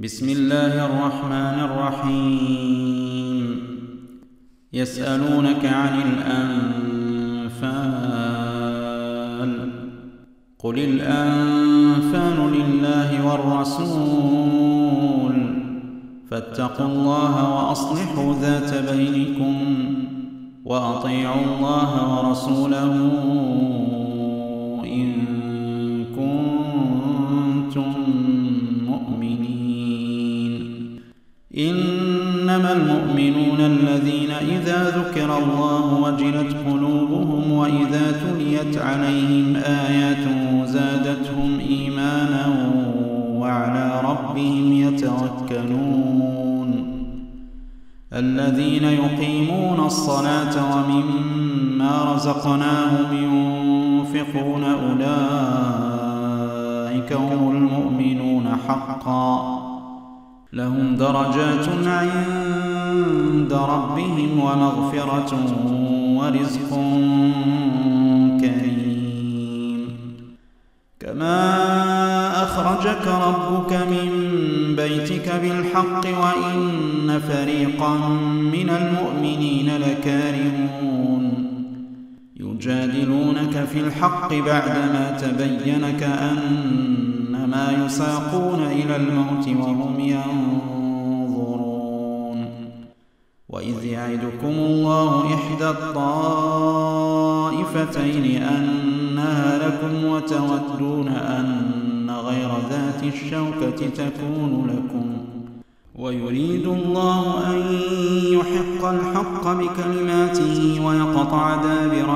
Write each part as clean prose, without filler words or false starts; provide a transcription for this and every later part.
بسم الله الرحمن الرحيم. يسألونك عن الأنفال، قل الأنفال لله والرسول، فاتقوا الله وأصلحوا ذات بينكم، وأطيعوا الله ورسوله إن كنتم مؤمنين. إنما المؤمنون الذين إذا ذكر الله وجلت قلوبهم وإذا تليت عليهم آياته زادتهم إيمانا وعلى ربهم يتوكلون. الذين يقيمون الصلاة ومما رزقناهم ينفقون أولئك هم المؤمنون حقا، لهم درجات عند ربهم ومغفرة ورزق كريم. كما أخرجك ربك من بيتك بالحق وإن فريقا من المؤمنين لكارهون. يجادلونك في الحق بعدما تبين كأنما يساقون إلى الموت وهم ينظرون. وإذ يعدكم الله إحدى الطائفتين أنها لكم وتودون أن غير ذات الشوكة تكون لكم، ويريد الله أن يحق الحق بكلماته ويقطع دابر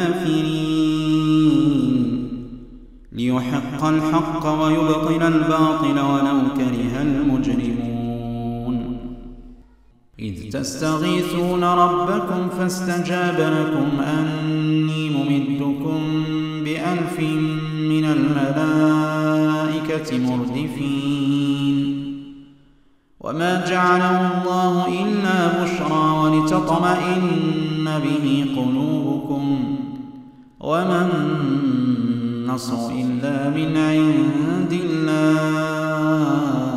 الكافرين، ليحق الحق ويبطل الباطل ولو كره المجرمون. إذ تستغيثون ربكم فاستجاب لكم أني ممدكم ب1000 من الملائكة مردفين. وما جعله الله إلا بشرى ولتطمئن به قلوبكم، وما النصر إلا من عند الله،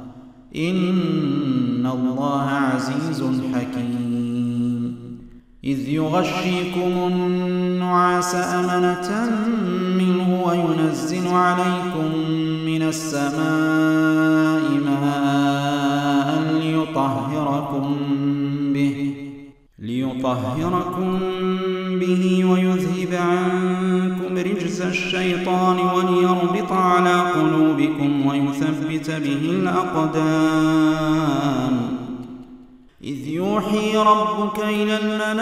إن الله عزيز حكيم. إذ يغشيكم النعاس أمنة منه وينزل عليكم من السماء ماء ليطهركم به ويذهب عنكم رجز الشيطان وليربط على قلوبكم ويثبت به الأقدام. إذ يوحي ربك إلى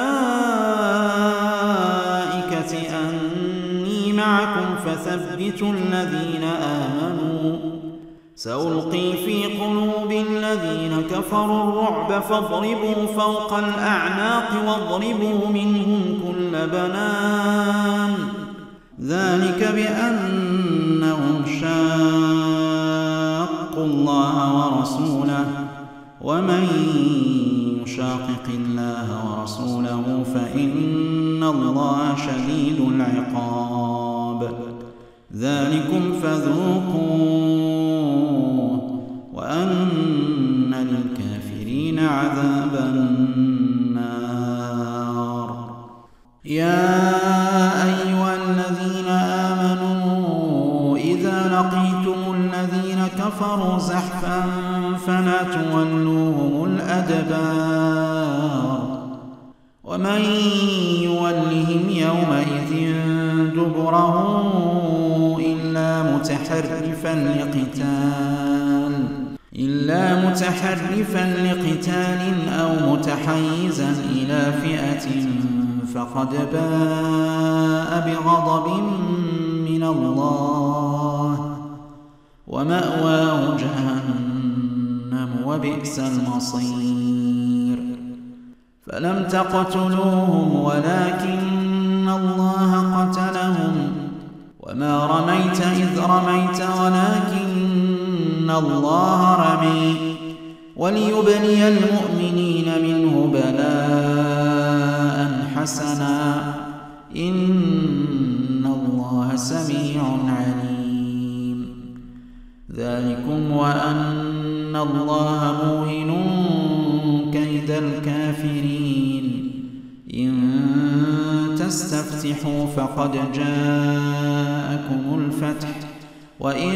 الملائكة أني معكم فثبتوا الذين آمنوا، سألقي في قلوب الذين كفروا الرعب فاضربوا فوق الأعناق واضربوا منهم كل بنان، ذلك بأنهم شاقوا الله ورسوله، ومن يشاقق الله ورسوله فإن الله شديد العقاب. ذلكم فذوقوه وأن للكافرين عذاب النار. يا أيها الذين آمنوا إذا لقيتم الذين كفروا زحفا فلا تولوهم الأدبار، ومن يولهم يومئذ دبره إلا متحرفا لقتال أو متحيزا إلى فئة فقد باء بغضب من الله ومأواه جهنم وبئس المصير. فلم تقتلوهم ولكن الله قتلهم، وما رميت إذ رميت ولكن الله رمي، وليبلي المؤمنين منه بلاء حسنا، إن الله سميع عليم. ذلكم وأن الله موهن كيد الكافرين إن تستفتحوا فقد جاءكم الفتح وإن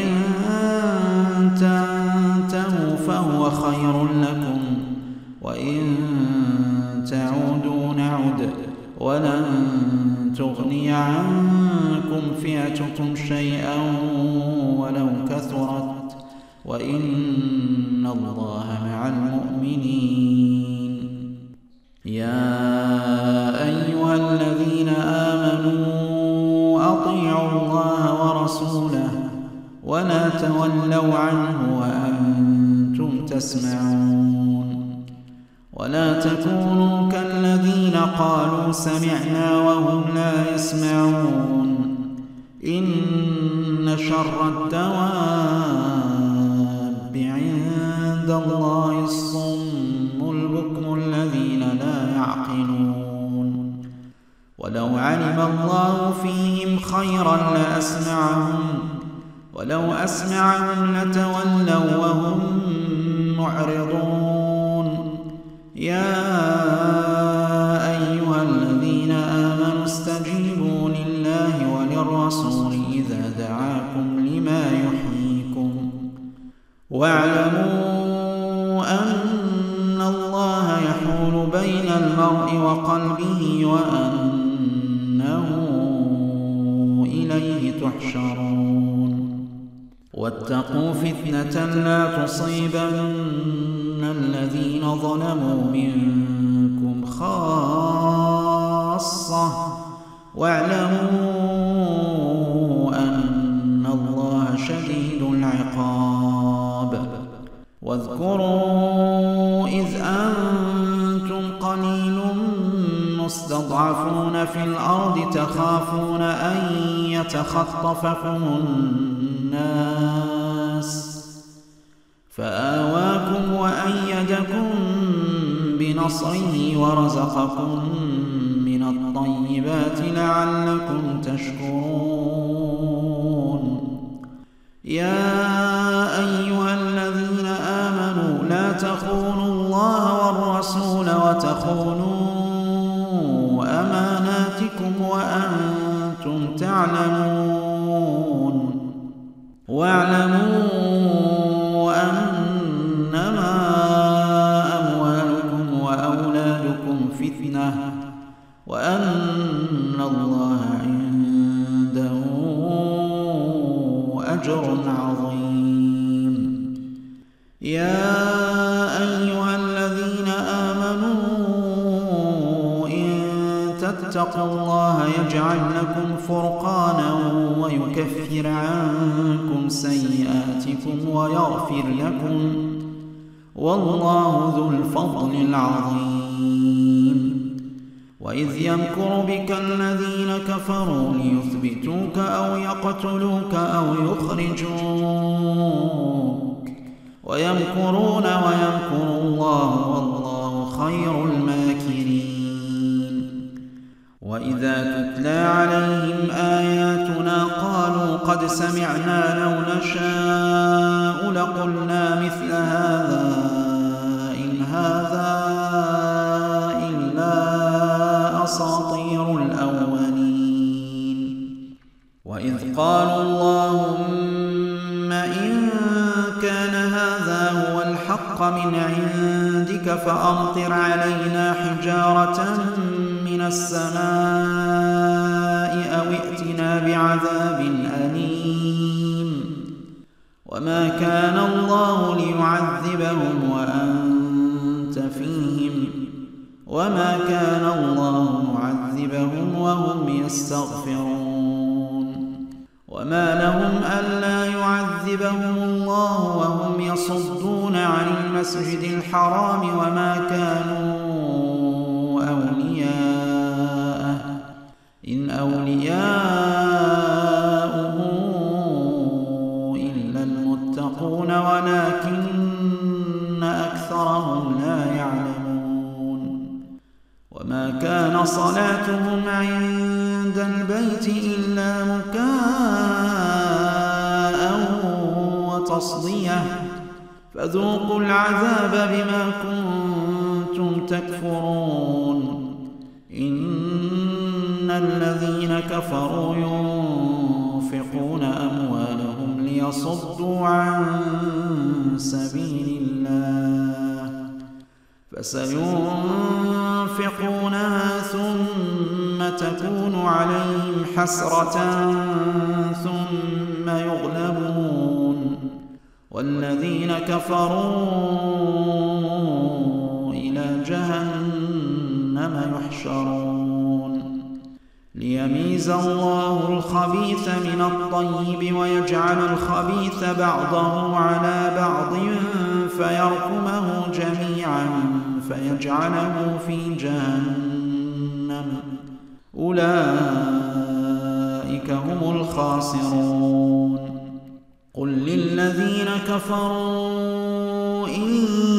تنتهوا فهو خير لكم وإن تعودوا نعد ولن تغني عنكم فئتكم شيئا ولو كثرت وإن الله مع المؤمنين. يا أيها الذين آمنوا أطيعوا الله ورسوله ولا تولوا عنه وأنتم تسمعون ولا تكونوا كالذين قالوا سمعنا وهم لا يسمعون إن شر الدواب عند الله الصم البكم الذين لا يعقلون ولو علم الله فيهم خيرا لأسمعهم ولو أسمعهم لتولوا وهم معرضون. يا أيها الذين آمنوا استجيبوا لله وللرسول إذا دعاكم لما يحييكم واعلموا أن الله يحول بين المرء وقلبه وأنه إليه تحشرون. واتقوا فتنة لا تصيبن الذين ظلموا منكم خاصة واعلموا أن الله شديد العقاب. واذكروا إذ أنتم قليل مستضعفون في الأرض تخافون أن يتخطفكم الناس فآواكم وأيدكم بنصره ورزقكم من الطيبات لعلكم تشكرون. يا أيها الذين آمنوا لا تخونوا الله والرسول وتخونوا أماناتكم وأنتم تعلمون واعلموا أنما أموالكم وأولادكم فتنة وأن الله عنده أجر عظيم. يا أيها الذين آمنوا إن تتقوا الله يجعل لكم فرقانا ويكفر عنكم سيئاتكم ويغفر لكم والله ذو الفضل العظيم. وإذ يمكر بك الذين كفروا ليثبتوك أو يقتلوك أو يخرجوك ويمكرون ويمكر الله والله خير الماكرين. وإذا تتلى عليهم آياتنا قالوا قد سمعنا لو نشاء لقلنا مثل هذا إن هذا إلا أساطير الأولين. وإذ قالوا اللهم إن كان هذا هو الحق من عندك فأمطر علينا حجارة من السماء أو ائتنا بعذاب أليم. وما كان الله ليعذبهم وأنت فيهم وما كان الله معذبهم وهم يستغفرون. وما لهم ألا يعذبهم الله وهم يصدون عن المسجد الحرام وما كانوا أولياءه إن أولياؤه إلا المتقون ولكن أكثرهم لا يعلمون. وما كان صلاتهم عند البيت إلا مكاء وتصدية فذوقوا العذاب بما كنتم تكفرون إن الذين كفروا ينفقون أموالهم ليصدوا عن سبيل الله فسينفقونها ثم تكون عليهم حسرة ثم يغلبون والذين كفروا إلى جهنم يحشرون ليميز الله الخبيث من الطيب ويجعل الخبيث بعضه على بعض فيركمه جميعا فيجعله في جهنم أولئك هم الخاسرون قل للذين كفروا إن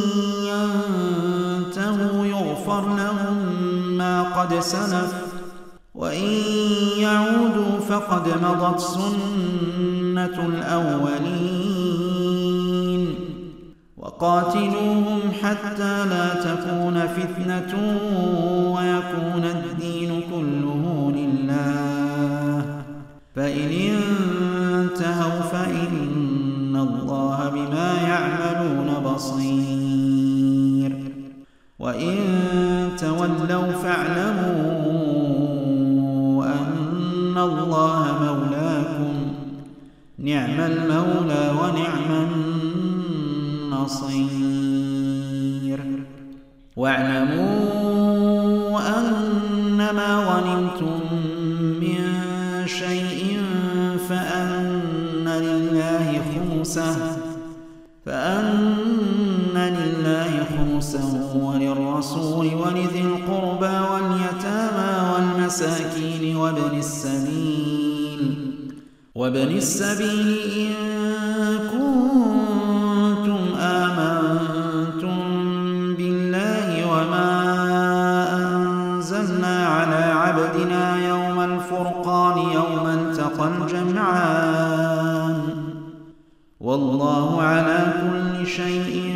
ينتهوا يغفر لهم ما قد سلف وإن يعودوا فقد مضت سنة الأولين وقاتلوهم حتى لا تكون فتنة ويكون الدين كله لله فإن انتهوا فإن الله بما يعملون بصير وإن تولوا فاعلموا أن الله مولاكم نعم المولى ونعم النصير واعلموا أنما غنمتم من شيء فأن لله خمسه وللرسول ولذي القربى واليتامى والمساكين وابن السبيل إن كنتم آمنتم بالله وما أنزلنا على عبدنا يوم الفرقان يوم التقى الجمعان والله على كل شيء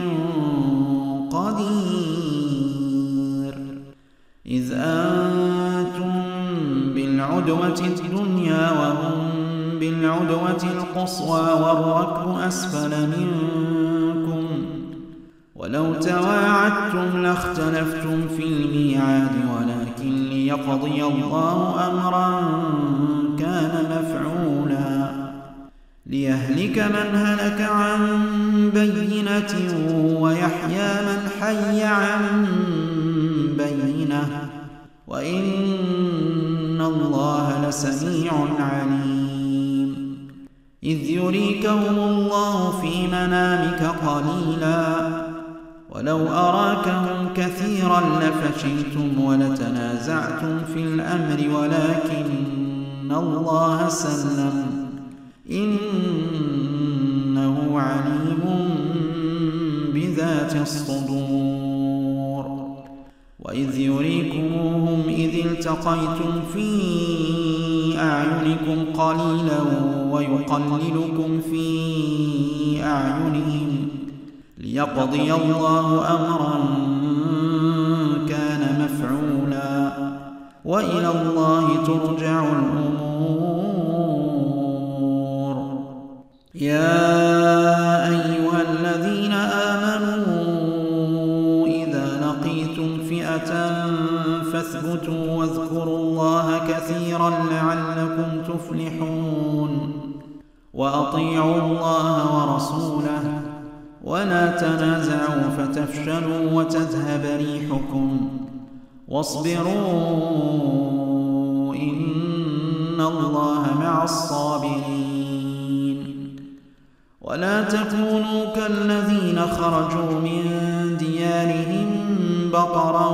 قدير إذ أنتم بالعدوة الدنيا وهم بالعدوة القصوى والركب أسفل منكم ولو تواعدتم لاختلفتم في الميعاد ولكن ليقضي الله أمرا كان مفعولا ليهلك من هلك عن بينة ويحيى من حي عن بينة وإن الله لسميع عليم إذ يريكهم الله في منامك قليلا ولو أراكهم كثيرا لفشلتم ولتنازعتم في الأمر ولكن الله سلم إنه عليم بذات الصدور وإذ يريكموهم إذ التقيتم في أعينكم قليلا ويقللكم في أعينهم ليقضي الله أمرا كان مفعولا وإلى الله ترجع الأمور يا أيها الذين آمنوا إذا لقيتم فئة فاثبتوا واذكروا الله كثيرا لعلكم تفلحون وأطيعوا الله ورسوله ولا تنازعوا فتفشلوا وتذهب ريحكم واصبروا إن الله مع الصابرين ولا تكونوا كالذين خرجوا من ديارهم بطرا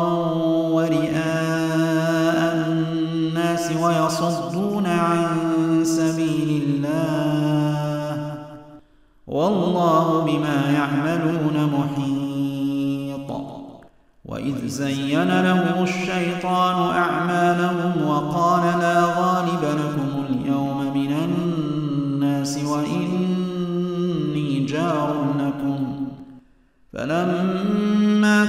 ورئاء الناس ويصدون عن سبيل الله والله بما يعملون محيط وإذ زين لهم الشيطان أعمالهم وقال لا غالب لكم اليوم من الناس وإني جار لكم فلما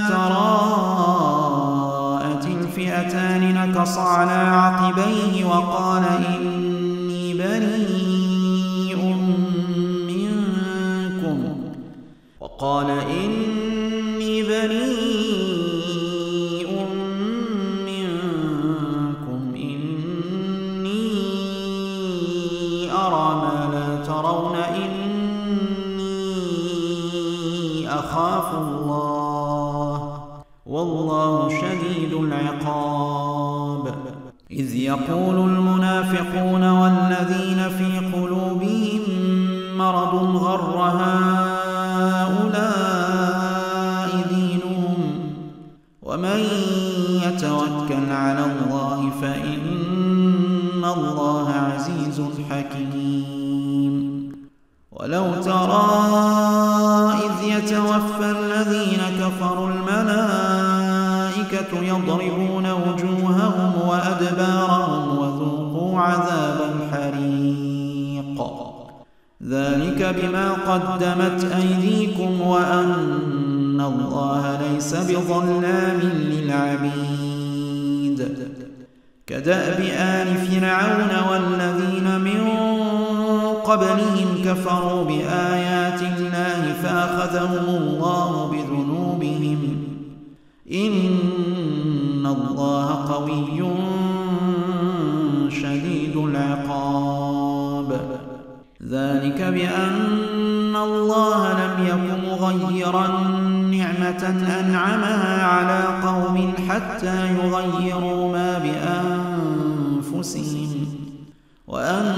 تراءت الفئتان نكص على عقبيه وقال إني بريء منكم إني أرى ما لا ترون إني أخاف الله والله شديد العقاب. إذ يقول المنافقون والذين في قلوبهم مرض غر هؤلاء دينهم ومن يتوكل على الله فإن الله عزيز حكيم. ولو ترى إذ يتوفى الذين كفروا الملائكة يضربون وجوههم وأدبارهم وذوقوا عذاب الحريق ذلك بما قدمت أيديكم وأن الله ليس بظلام للعبيد. كدأب آل فرعون والذين من قبلهم كفروا بآيات الله فأخذهم الله بذنوبهم إن الله قوي شديد العقاب. ذلك بأن الله لم يكن مغيرا نعمة أنعمها على قوم حتى يغيروا ما بأنفسهم وأن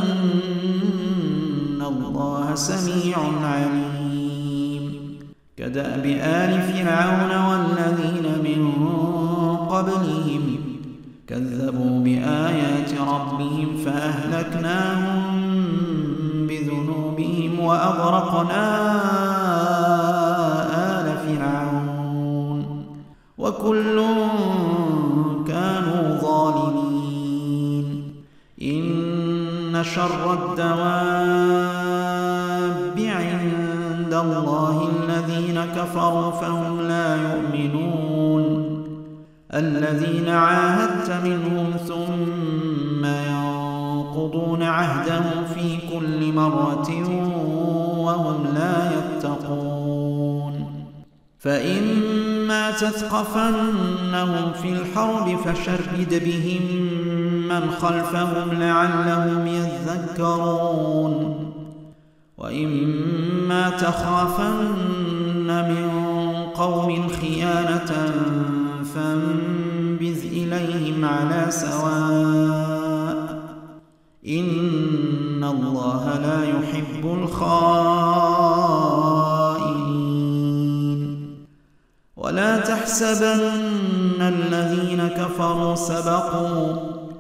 الله سميع عليم. كدأب آل فرعون والذين من قبلهم كذبوا بآيات ربهم فأهلكناهم بذنوبهم وأغرقنا آل فرعون وكل كانوا ظالمين. إن شر الدواب عند الله الذين كفروا فهم لا يؤمنون الذين عاهدت منهم ثم ينقضون عهدهم في كل مرة وهم لا يتقون. فإما تثقفنهم في الحرب فشرد بهم من خلفهم لعلهم يذكرون وإما تخافن من قوم خيانة فانبذ إليهم على سواء إن الله لا يحب الخائنين. ولا تحسبن الذين كفروا سبقوا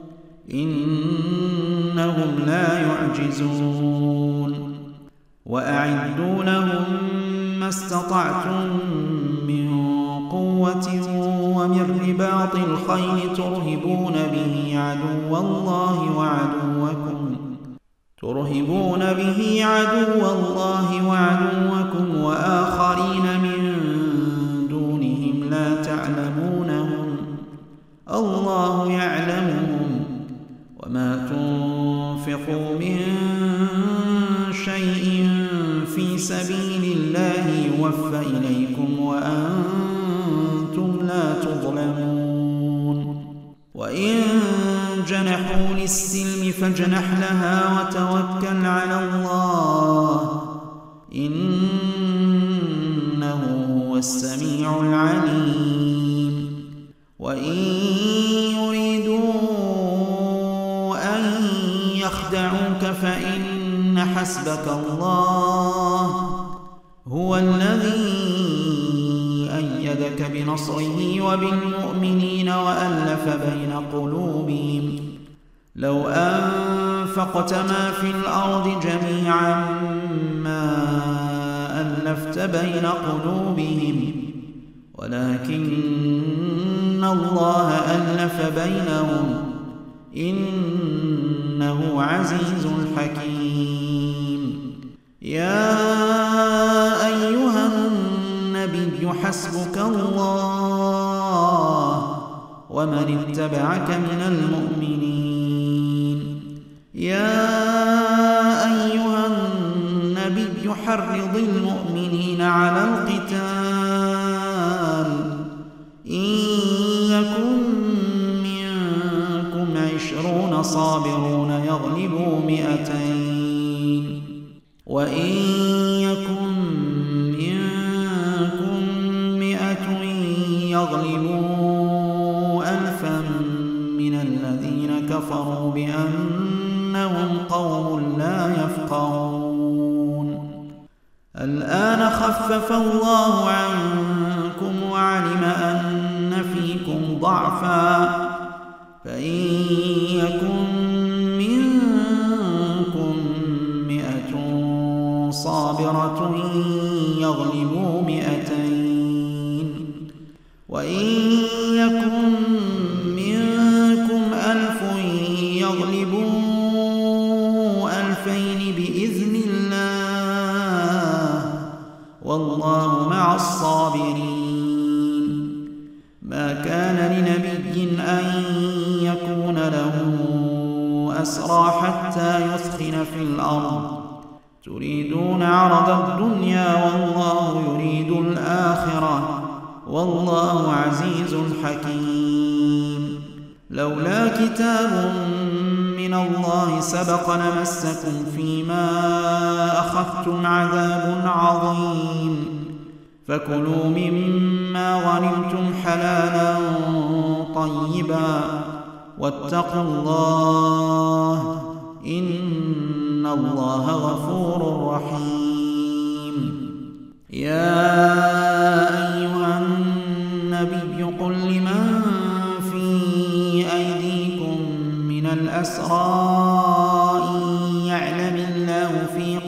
إنهم لا يعجزون وأعدوا لهم ما استطعتم من قوة ومن رباط الخيل ترهبون به عدو الله وعدوكم وآخرين من دونهم لا تعلمونهم الله يعلمهم وما تنفقوا من شيء في سبيل الله يوفى إليكم وأنتم لا تظلمون. وإن جنحوا للسلم فاجنح لها وتوكل على الله إنه هو السميع العليم. وإن يريدوا أن يخدعوك فإن حسبك الله هو الذي أيدك بنصره وبالمؤمنين وألف بين قلوبهم لو أنفقت ما في الأرض جميعا ما ألفت بين قلوبهم ولكن الله ألف بينهم إنه عزيز حكيم. يا أيها النبي معك من المؤمنين. يا أيها النبي حرض المؤمنين على القتال، إن يكن منكم 20 صابرون يغلبوا 200، وإن يكن منكم 100 يغلبوا 1000 من الذين كفروا بأنهم قوم لا يفقهون. الآن خفف الله عنكم وعلم أن فيكم ضعفا، فإن يكن منكم 100 صابرة يغلبوا 200، وإن يكن منكم 1000 يغلبوا 2000 بإذن الله، والله مع الصابرين. ما كان لنبي أن يكون له أسرى حتى يثخن في الأرض، تريدون عرض الدنيا والله يريد الآخرة، والله عزيز حكيم. لولا كتاب من الله سبق لمسكم فيما أخذتم عذاب عظيم، فكلوا مما غنمتم حلالا طيبا واتقوا الله إن الله غفور رحيم. يا أيها النبي قل لمن في أيديكم من الأسرى إن يعلم الله في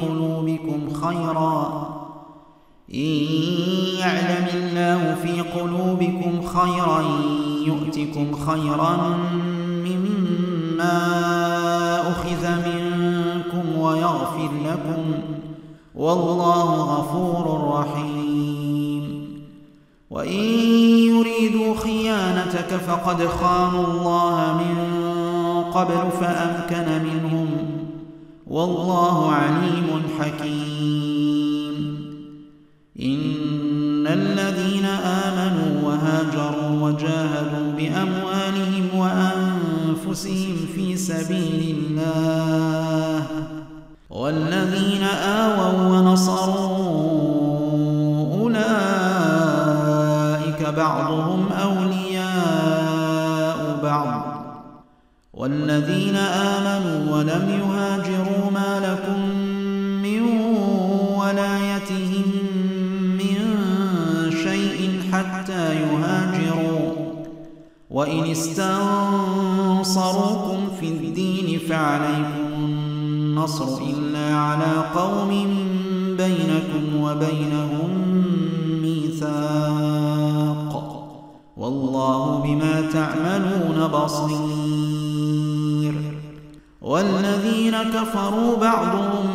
قلوبكم خيرا يؤتكم خيرا مما أخذ منكم ويغفر لكم، والله غفور رحيم. وإن يريدوا خيانتك فقد خانوا الله من قبل فأمكن منهم، والله عليم حكيم. إن الذين آمنوا وهاجروا وجاهدوا بأموالهم وأنفسهم في سبيل الله، والذين آووا ونصروا أولئك بعضهم أولياء بعض، والذين آمنوا ولم يهاجروا ما لكم من ولايتهم من شيء حتى يهاجروا، وإن استنصروكم في الدين فعليكم النصر إلا على قوم بينكم وبينهم ميثاق، والله بما تعملون بصير. والذين كفروا بعضهم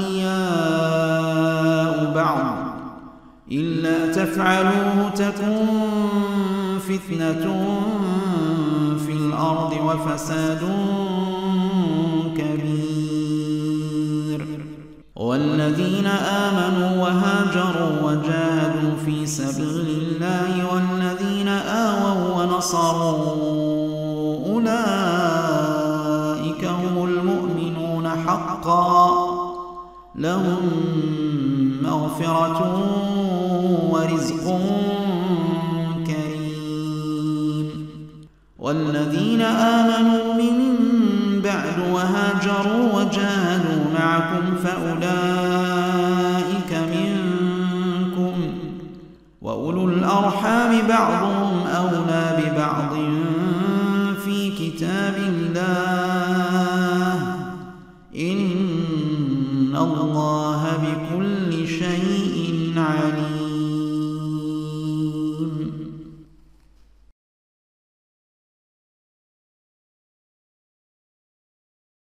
أولياء بعض إلا تفعلوه تكن فتنة في الأرض وفساد كبير. والذين آمنوا وهاجروا وجاهدوا في سبيل الله والذين آووا ونصروا أولئك هم المؤمنون حقا، لهم مغفرة ورزق كريم. والذين آمنوا من بعد وهاجروا وجاهدوا معكم فأولئك منكم، وأولو الأرحام بعضهم أولى ببعض في كتاب الله، إن الله بكل شيء عليم.